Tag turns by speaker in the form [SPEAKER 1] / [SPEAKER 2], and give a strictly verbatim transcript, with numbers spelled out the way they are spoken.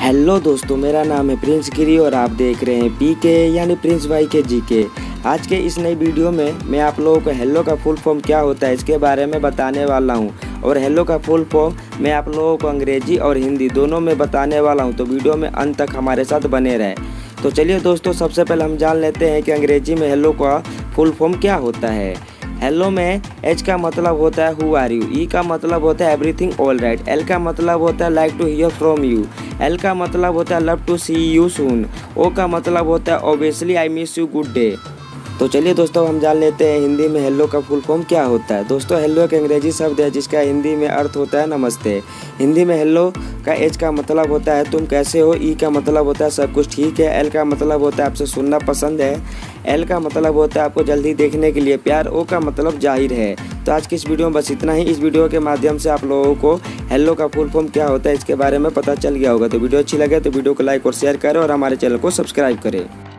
[SPEAKER 1] Hello दोस्तों, मेरा नाम है प्रिंस गिरी और आप देख रहे हैं पी के यानी प्रिंस भाई के जी के। आज के इस नई वीडियो में मैं आप लोगों को हेलो का फुल फॉर्म क्या होता है इसके बारे में बताने वाला हूं। और हेलो का फुल फॉर्म मैं आप लोगों को अंग्रेजी और हिंदी दोनों में बताने वाला हूं, तो वीडियो में अंत तक हमारे साथ बने रहे। तो चलिए दोस्तों, सबसे पहले हम जान लेते हैं कि अंग्रेजी में हेलो का फुल फॉर्म क्या होता है। हेलो में एच का मतलब होता है हु आर यू, ई का मतलब होता है एवरीथिंग ऑल राइट, एल का मतलब होता है like to hear from you, L का मतलब होता है love to see you soon, O का मतलब होता है obviously I miss you good day. तो चलिए दोस्तों, हम जान लेते हैं हिंदी में हेलो का फुल फॉर्म क्या होता है। दोस्तों, हेलो एक अंग्रेजी शब्द है जिसका हिंदी में अर्थ होता है नमस्ते। हिंदी में हेलो का एच का मतलब होता है तुम कैसे हो, ई का मतलब होता है सब कुछ ठीक है, एल का मतलब होता है आपसे सुनना पसंद है, एल का मतलब होता है आपको जल्दी देखने के लिए प्यार, ओ का मतलब जाहिर है। तो आज की इस वीडियो में बस इतना ही। इस वीडियो के माध्यम से आप लोगों को हेलो का फुल फॉर्म क्या होता है इसके बारे में पता चल गया होगा। तो वीडियो अच्छी लगे तो वीडियो को लाइक और शेयर करें और हमारे चैनल को सब्सक्राइब करें।